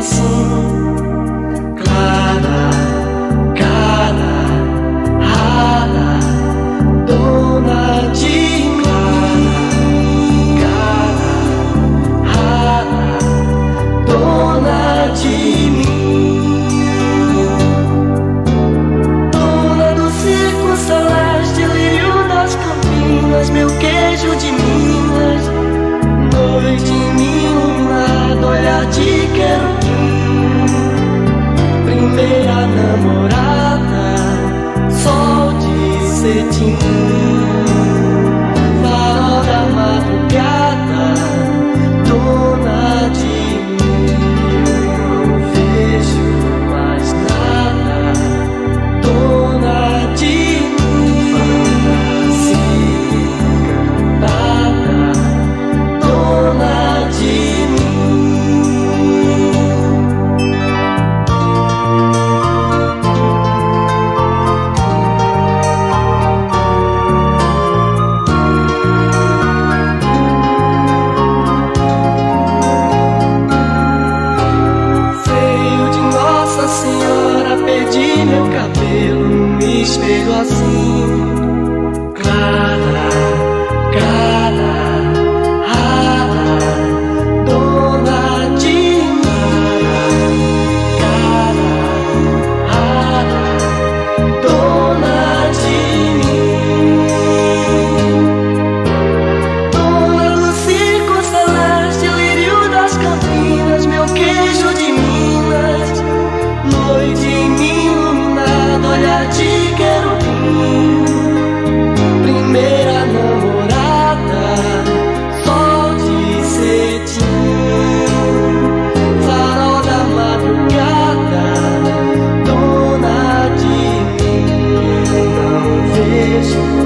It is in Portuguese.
assim. Clara, cara, rara, dona de mim. Cara, rara, dona de mim. Dona do circo celeste, lírio das campinas, meu queijo de Minas. Noite iluminada, olhar de querubim. Primeira namorada, sol de cetim. Farol da madrugada, dona de mim. Eu não vejo mais nada, dona de mim. Fantasia encantada, dona de mim. Veio de Nossa Senhora, perdi meu cabelo no espelho assim. Clara, cara, rara, dona de mim. Cara, rara, dona de mim. Dona do circo celeste, lírio das campinas, meu queijo de Minas. Noite iluminada, olhar de querubim. Primeira namorada, sol de cetim. Farol da madrugada, dona de mim. Não vejo